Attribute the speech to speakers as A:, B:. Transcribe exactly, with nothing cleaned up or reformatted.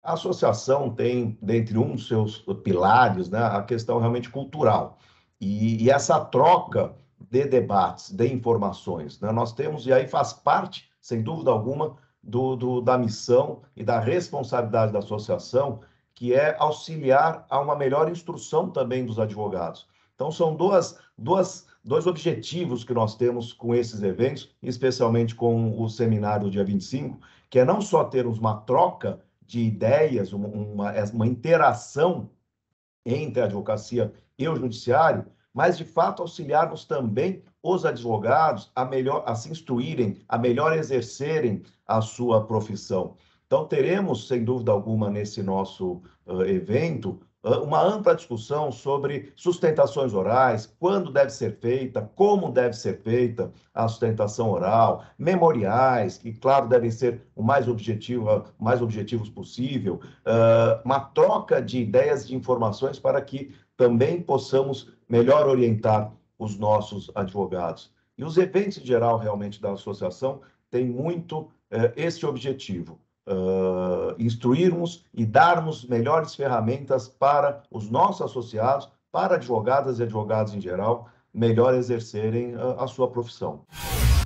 A: A associação tem, dentre um dos seus pilares, né, a questão realmente cultural. E, e essa troca de debates, de informações, né, nós temos, e aí faz parte, sem dúvida alguma, do, do, da missão e da responsabilidade da associação, que é auxiliar a uma melhor instrução também dos advogados. Então, são duas, duas, dois objetivos que nós temos com esses eventos, especialmente com o seminário dia vinte e cinco, que é não só termos uma troca de ideias, uma, uma, uma interação entre a advocacia e o judiciário, mas, de fato, auxiliarmos também os advogados a melhor, a se instruírem, a melhor exercerem a sua profissão. Então, teremos, sem dúvida alguma, nesse nosso uh, evento, uh, uma ampla discussão sobre sustentações orais, quando deve ser feita, como deve ser feita a sustentação oral, memoriais, que, claro, devem ser o mais, objetiva, mais objetivos possível, uh, uma troca de ideias, de informações para que também possamos melhor orientar os nossos advogados. E os eventos em geral, realmente, da associação têm muito uh, esse objetivo. Uh, instruirmos e darmos melhores ferramentas para os nossos associados, para advogadas e advogados em geral, melhor exercerem a, a sua profissão.